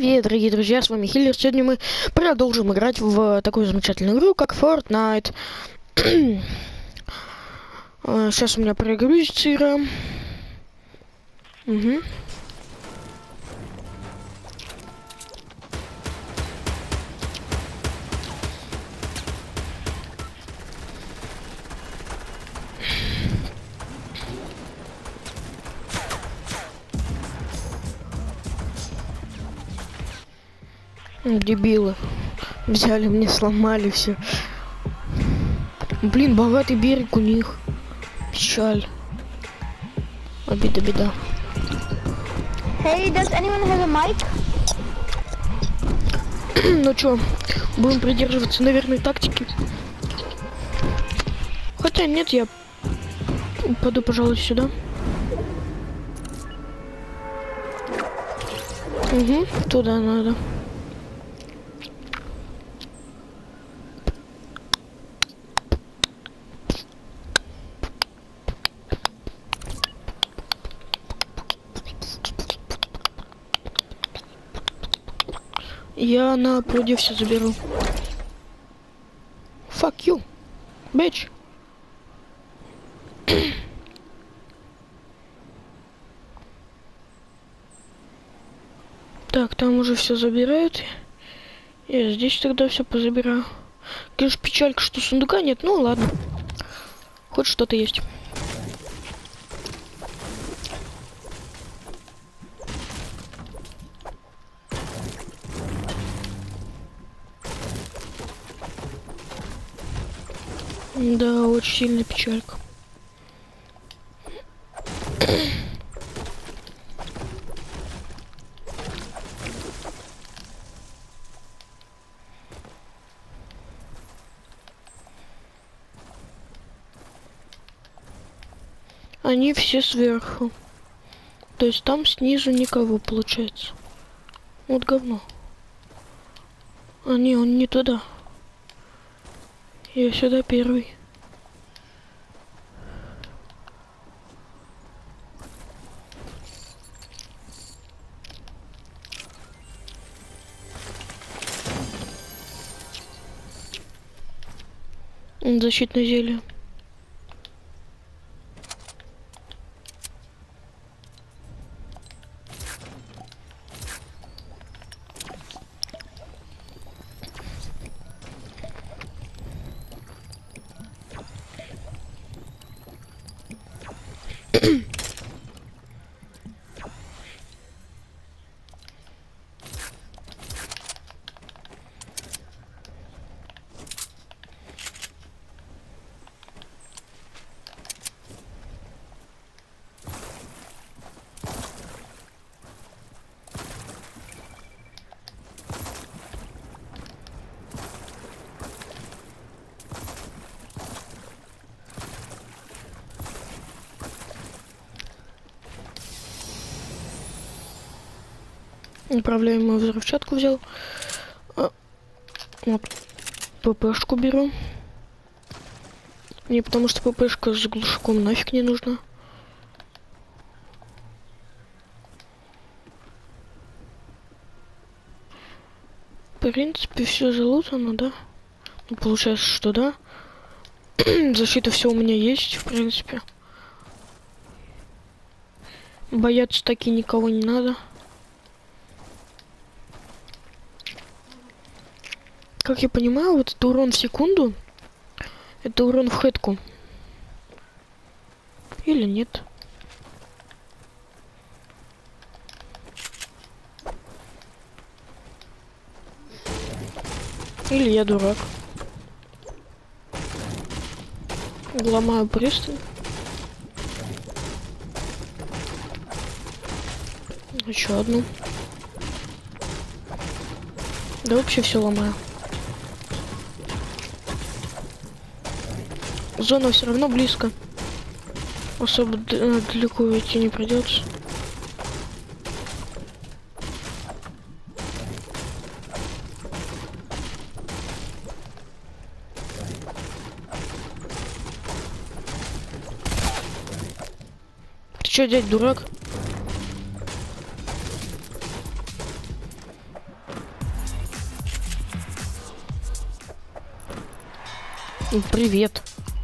Привет, дорогие друзья, с вами Хиллер. Сегодня мы продолжим играть в такую замечательную игру, как Fortnite. Сейчас у меня прогрузится игра. Угу. Дебилы. Взяли, мне сломали все. Блин, богатый берег у них. Печаль. Обида, беда. Hey, does anyone have a mic? Ну чё, будем придерживаться, наверное, тактики. Хотя нет, я пойду, пожалуй, сюда. Угу, туда надо. Я на пруде все заберу. Fuck you, bitch. Так, там уже все забирают. Я здесь тогда все позабираю. Конечно, печалька, что сундука нет. Ну ладно. Хоть что-то есть. Да, очень сильная печалька. Они все сверху. То есть там снизу никого, получается. Вот говно. А не, он не туда. Я сюда первый. Защитное зелье. Управляемую взрывчатку взял. Вот. ППшку беру. Не, потому что ППшка с глушаком нафиг не нужна. В принципе, все залутано, да? Ну, получается, что да. Защита все у меня есть, в принципе. Бояться таки никого не надо. Как я понимаю, вот это урон в секунду. Это урон в хэтку. Или нет? Или я дурак. Ломаю пристань. Еще одну. Да вообще все ломаю. Зона все равно близко. Особо далеко идти не придется. Ты что, дядь, дурак? Привет.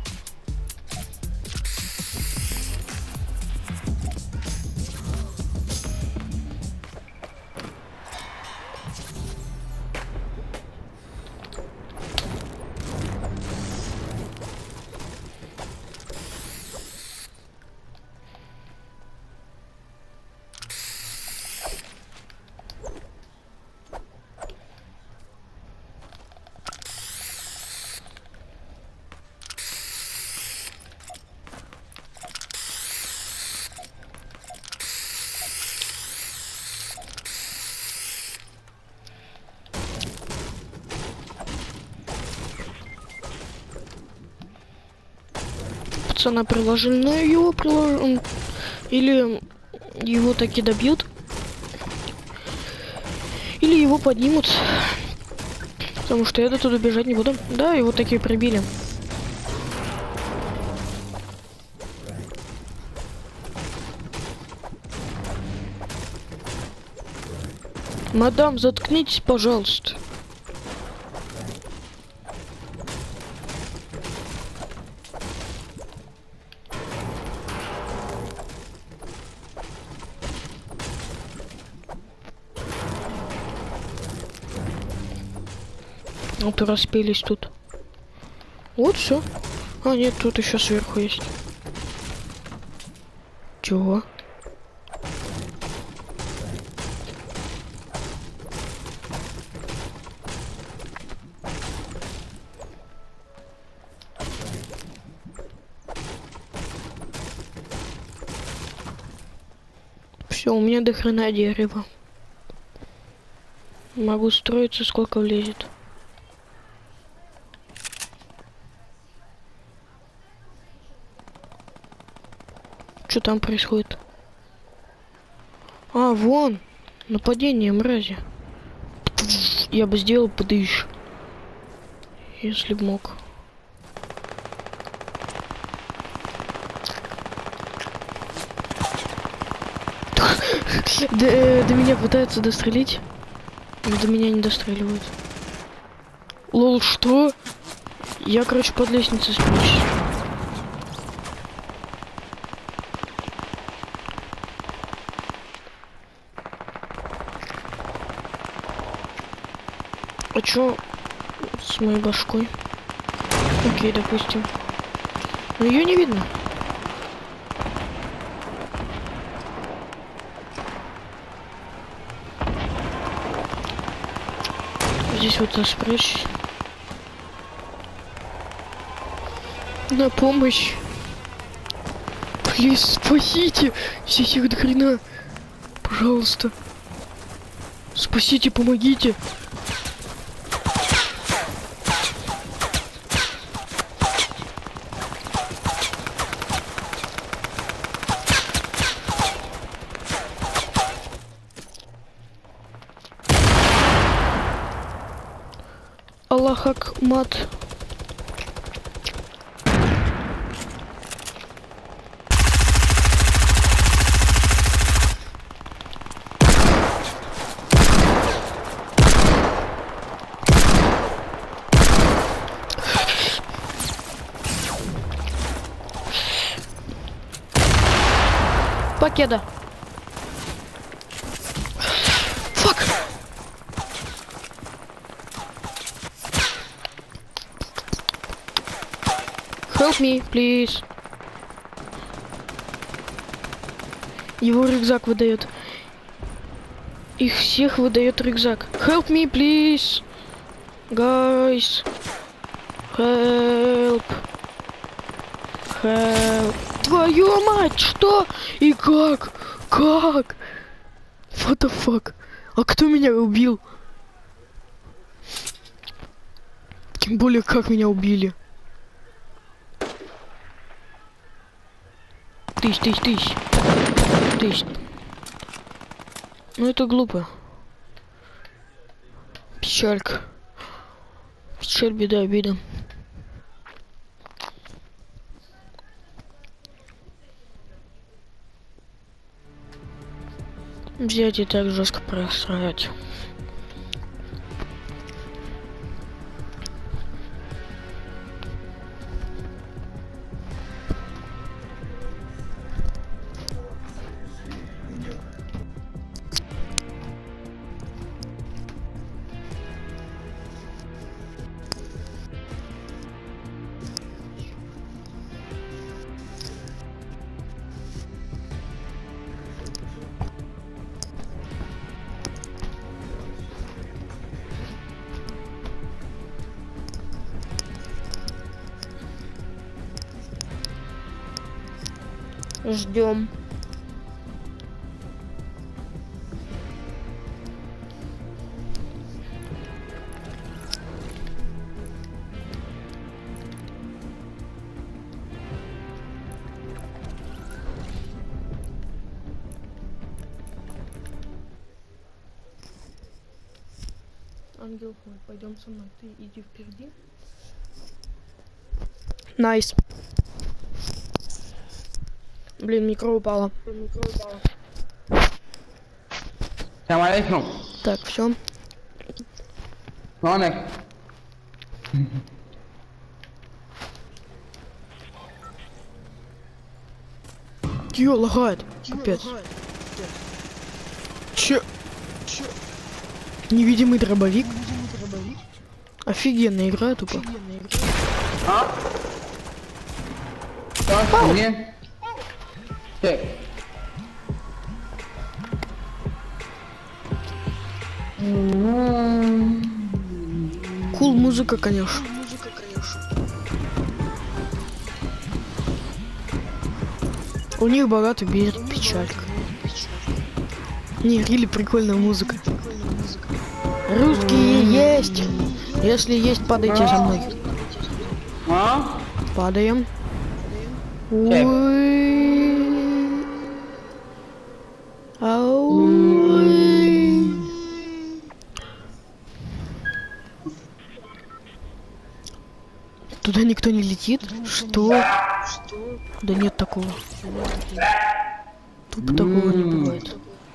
Пацана приложили, но его приложили. Или его таки добьют. Или его поднимут. Потому что я до туда бежать не буду. Да, его такие прибили. Мадам, заткнитесь, пожалуйста. Вот и распились тут. Вот все. А, нет, тут еще сверху есть. Чего? Все, у меня до хрена дерева. Могу строиться, сколько влезет. Что там происходит? А, вон! Нападение, мрази. Я бы сделал подыщ. Если б мог. До меня пытаются дострелить. Но до меня не достреливают. Лол, что? Я, короче, под лестницей спрячусь. А чё с моей башкой? Окей, допустим. Но ее не видно. Здесь вот спрячь. На помощь. Плиз, спасите. Здесь их до хрена. Пожалуйста. Спасите, помогите. Аллах Акмат. Покеда. Фак. Help me, please. Его рюкзак выдает. Их всех выдает рюкзак. Help me, please. Guys. Help. Help. Твою мать, что? И как? Как? What the fuck? А кто меня убил? Тем более, как меня убили. Тыщ. Ну это глупо. Печалька. Печаль, беда, обида. Взять и так жестко просрать. Ждем. Ангел мой, пойдем со мной. Ты иди впереди. Найс. Блин, микро упало. Салам алейкум. Так, все. Номер. Ё, лагает. Капец. Че? Невидимый дробовик. Офигенная игра тупо. А? Что мне? Так. Кул музыка, конечно. У них богатый берет печалька. Не, рили прикольная музыка. Русские есть. Если есть, падайте за мной. А? Падаем. Ой. Ой. Туда никто не летит? Что? Да нет такого. Тупо такого не бывает.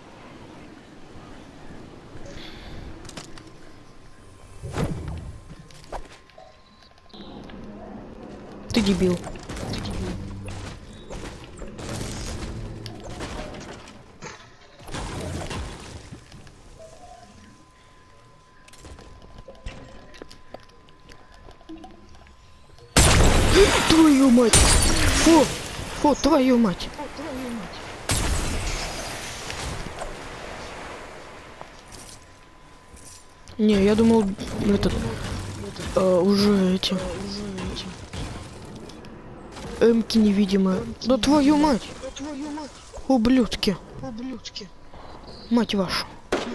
Ты дебил. Твою мать! Фу! Фу, твою мать! Не, я думал, этот уже эти эмки невидимые. Да твою мать! Ублюдки! Мать вашу!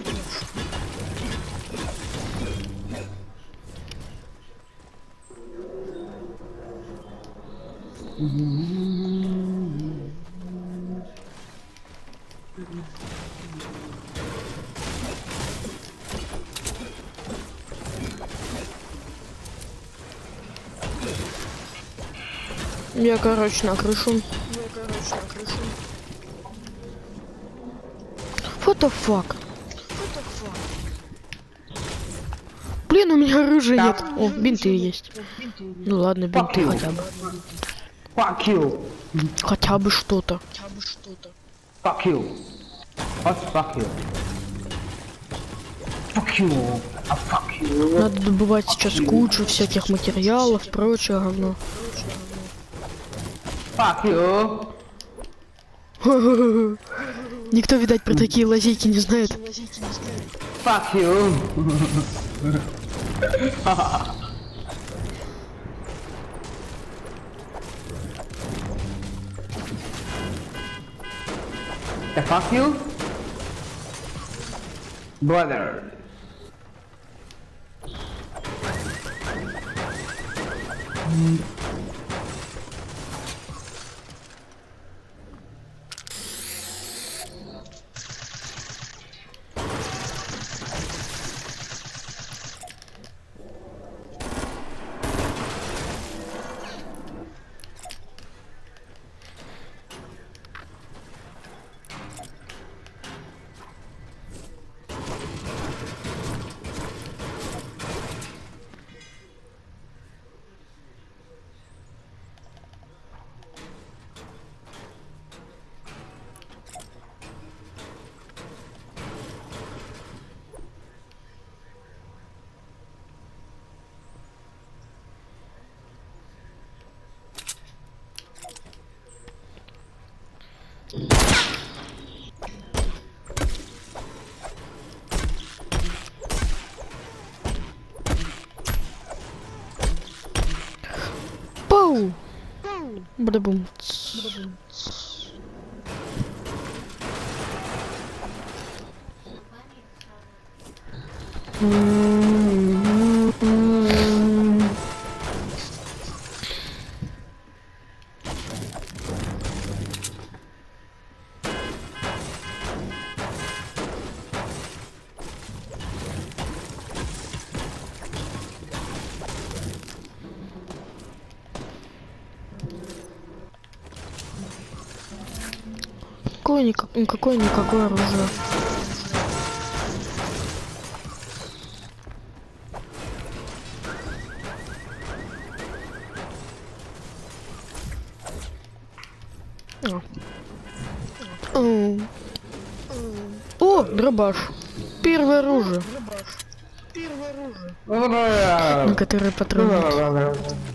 Я, короче, на крышу. What the fuck? Блин, у меня оружия нет. О, бинты есть. Ну ладно, бинты хотя бы. Fuck you. Хотя бы что-то. Fuck you. What fuck you? Fuck you. А fuck you. Надо добывать сейчас кучу всяких материалов, прочее говно. Fuck you. Никто, видать, про такие лазейки не знает. Fuck you. The fuck you? Brother. Пау! Бадабум. Какое-никакое оружие. О, дробаш. Первое оружие. На которое патроны.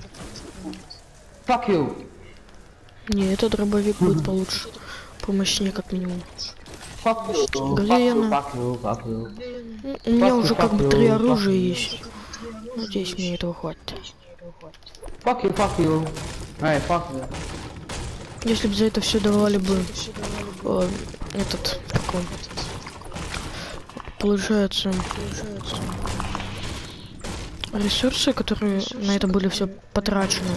Fuck you. Не, этот дробовик будет получше. Помощнее, как минимум. Fuck you. Где она? Fuck you. У меня уже как бы 3 fuck оружия you. есть. Надеюсь, мне этого хватит. Fuck you. Эй, fuck you. Если бы за это все давали бы как он, получается, ресурсы, которые на это были все потрачены.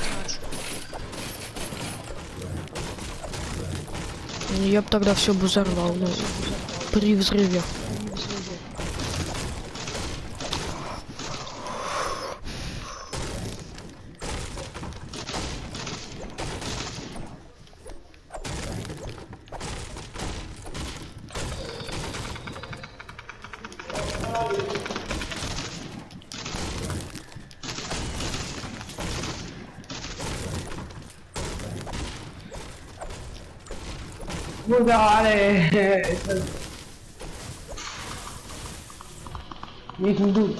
Я бы тогда все бы взорвал, ну, при взрыве. Ну да, не жду.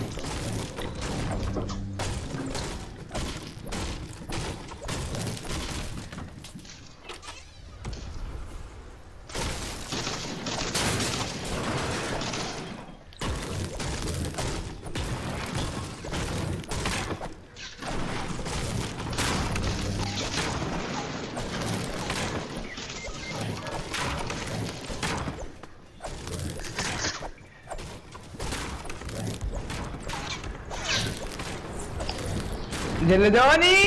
Geledoni!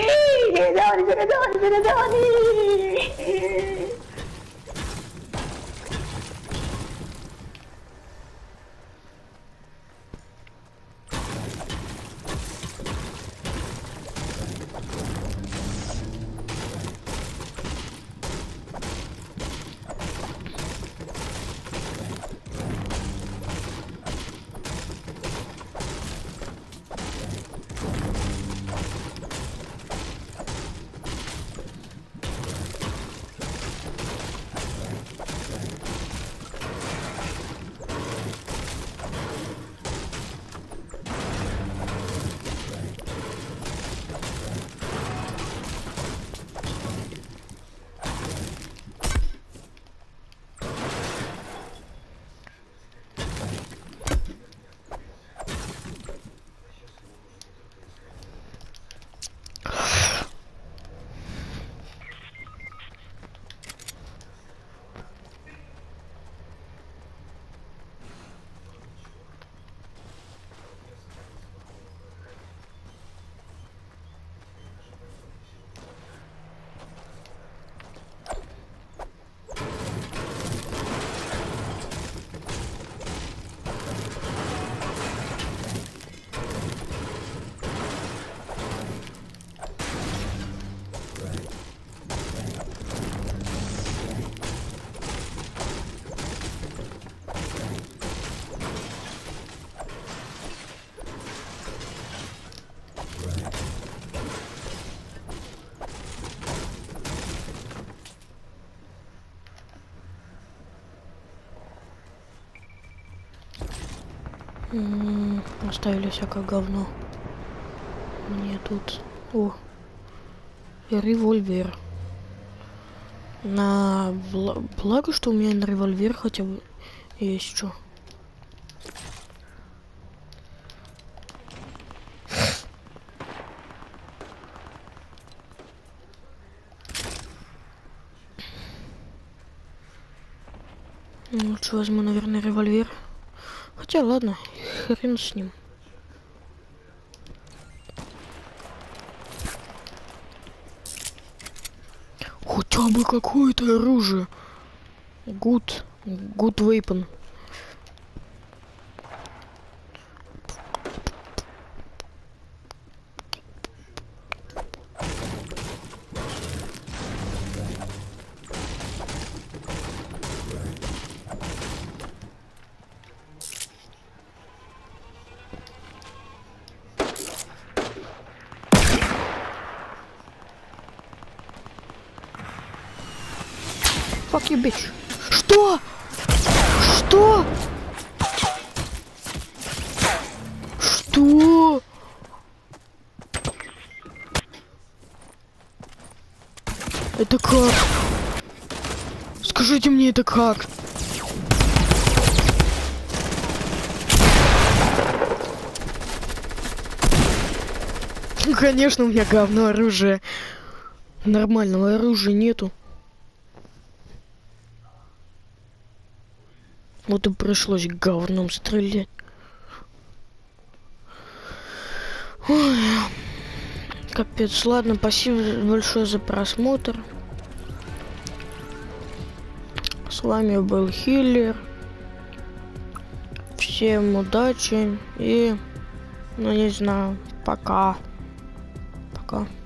Оставили всякое говно. Мне тут... О! И револьвер. Благо, что у меня на револьвер хотя бы есть что. Лучше возьму, наверное, револьвер. Хотя, ладно. хрен с ним. Хотя бы какое-то оружие. Good weapon. Fuck you, bitch. Что? Что? Что? Это как? Скажите мне, это как? Ну, конечно, у меня говно оружие. Нормального оружия нету. Вот и пришлось говном стрелять. Ой. Капец, ладно, спасибо большое за просмотр. С вами был Хиллер. Всем удачи и, ну не знаю, пока. Пока.